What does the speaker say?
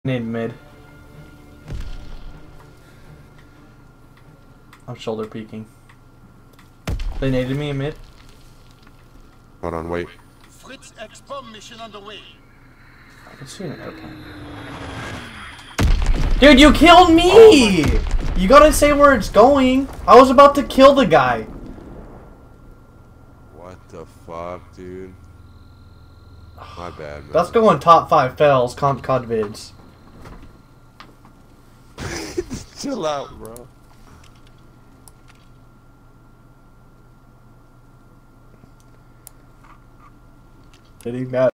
Need mid. I'm shoulder peeking. They naded me in mid. Hold on, wait. Fritz X-bomb mission underway. I can see an airplane. Dude, you killed me! Oh, you gotta say where it's going. I was about to kill the guy. What the fuck, dude? My bad, man. That's going top 5 fails, COD vids. Chill out, bro. Hitting that.